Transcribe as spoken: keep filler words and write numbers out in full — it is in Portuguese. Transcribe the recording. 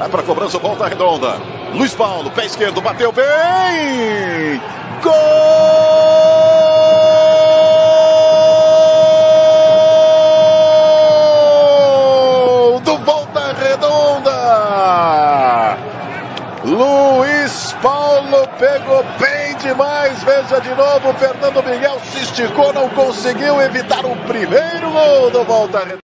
Vai para a cobrança, Volta Redonda. Luiz Paulo, pé esquerdo, bateu bem. Gol do Volta Redonda. Luiz Paulo pegou bem demais. Veja de novo, Fernando Miguel se esticou, não conseguiu evitar o primeiro gol do Volta Redonda.